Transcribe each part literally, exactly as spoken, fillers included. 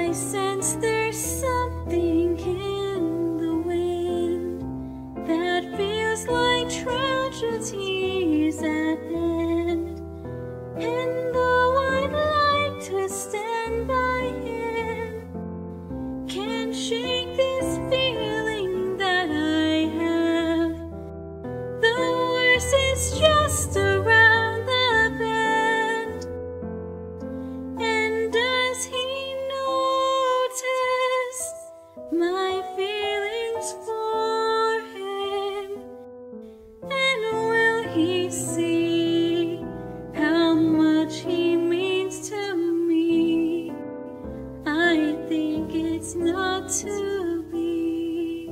I sense there's something in the wind that feels like tragedies at end. And though I'd like to stand by him, can't shake this feeling that I have. The worst is just around the bend. And does he notice my feelings for him? And will he see how much he means to me? I think it's not to be.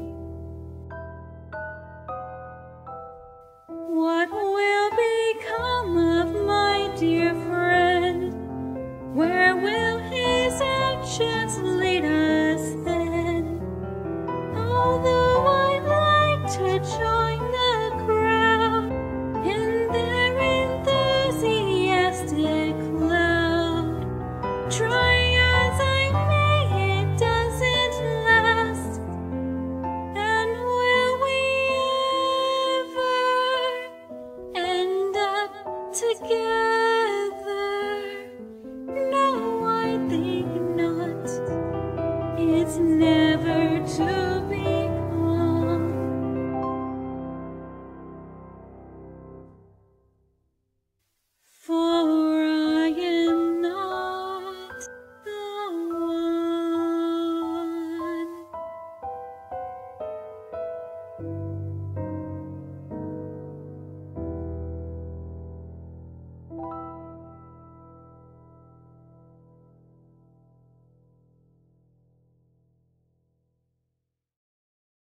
What will become of my dear friend? Where will his actions lead us then? Although I'd like to join the crowd in their enthusiastic cloud, try as I may, it doesn't last. And will we ever end up together?